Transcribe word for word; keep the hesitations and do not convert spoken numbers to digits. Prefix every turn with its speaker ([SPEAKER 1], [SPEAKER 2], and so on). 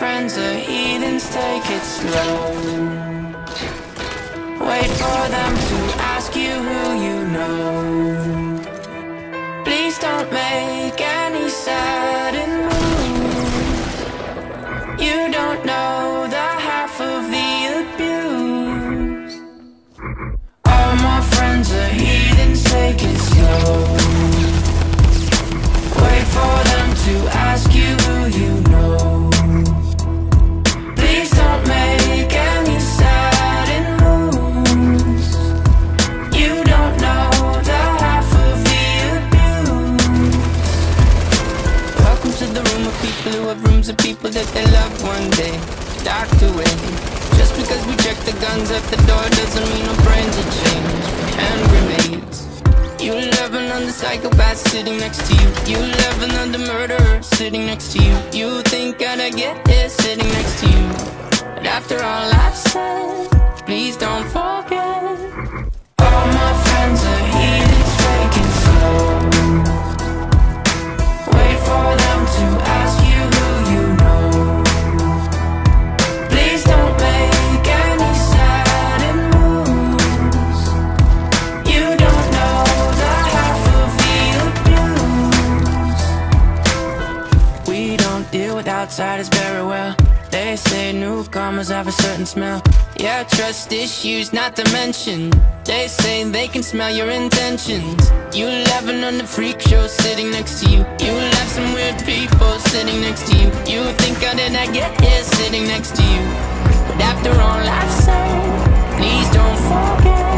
[SPEAKER 1] friends are heathens, take it slow. Wait for them to ask you who you know. Please don't make any sudden moves. You don't know the half of the abuse. All my friends are heathens, take it slow. Wait for them to ask you who you know. Please don't make any sudden moves. You don't know the half of the abuse. Welcome to the room of people who have rooms of people that they love one day docked away. Just because we check the guns at the door doesn't mean our brains are changed. Hand grenades. You love another psychopath sitting next to you. You love another murderer sitting next to you. You think I'd get here sitting next to you. But after all I've said, please don't forget. All my friends are heathens, take it slow. Wait for them to ask you who you know. Please don't make any sudden moves. You don't know the half of the abuse. We don't deal with outsiders very well. They say newcomers have a certain smell. Yeah, trust issues not to mention. They say they can smell your intentions. You laughing on the freak show sitting next to you. You laugh some weird people sitting next to you. You think how did I get here sitting next to you. But after all I've said, please don't forget.